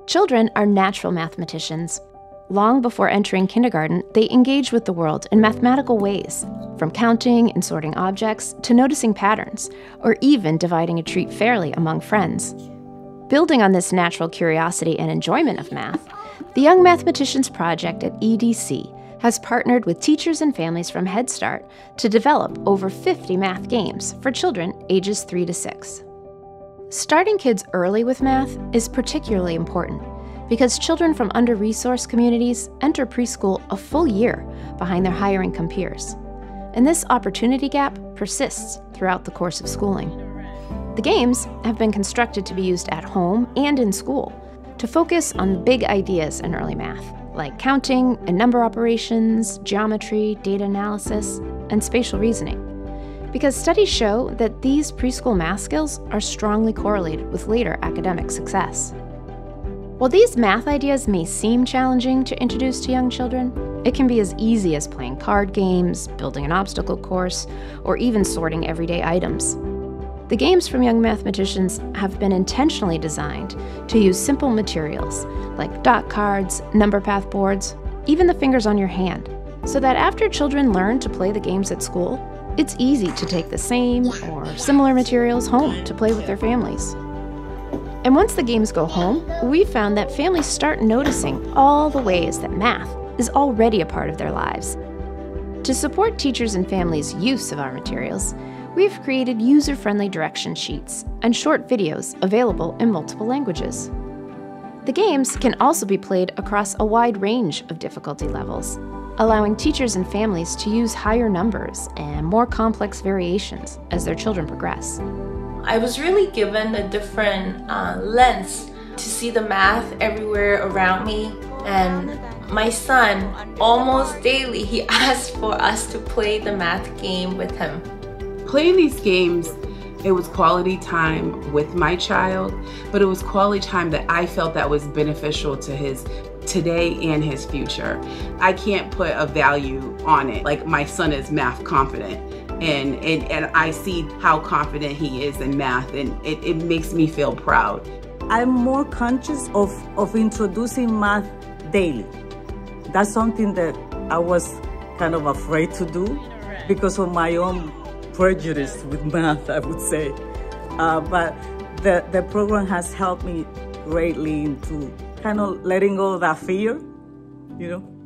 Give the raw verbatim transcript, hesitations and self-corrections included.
Children are natural mathematicians. Long before entering kindergarten, they engage with the world in mathematical ways, from counting and sorting objects to noticing patterns, or even dividing a treat fairly among friends. Building on this natural curiosity and enjoyment of math, the Young Mathematicians Project at E D C has partnered with teachers and families from Head Start to develop over fifty math games for children ages three to six. Starting kids early with math is particularly important because children from under-resourced communities enter preschool a full year behind their higher-income peers. And this opportunity gap persists throughout the course of schooling. The games have been constructed to be used at home and in school to focus on big ideas in early math, like counting and number operations, geometry, data analysis, and spatial reasoning. Because studies show that these preschool math skills are strongly correlated with later academic success. While these math ideas may seem challenging to introduce to young children, it can be as easy as playing card games, building an obstacle course, or even sorting everyday items. The games from Young Mathematicians have been intentionally designed to use simple materials like dot cards, number path boards, even the fingers on your hand, so that after children learn to play the games at school, it's easy to take the same or similar materials home to play with their families. And once the games go home, we found that families start noticing all the ways that math is already a part of their lives. To support teachers and families' use of our materials, we've created user-friendly direction sheets and short videos available in multiple languages. The games can also be played across a wide range of difficulty levels, allowing teachers and families to use higher numbers and more complex variations as their children progress. I was really given a different uh, lens to see the math everywhere around me, and my son, almost daily, he asked for us to play the math game with him. Playing these games, it was quality time with my child, but it was quality time that I felt that was beneficial to his today and his future. I can't put a value on it. Like, my son is math confident, and, and, and I see how confident he is in math, and it, it makes me feel proud. I'm more conscious of, of introducing math daily. That's something that I was kind of afraid to do because of my own prejudice with math, I would say. Uh, but the, the program has helped me greatly into kind of letting go of that fear, you know.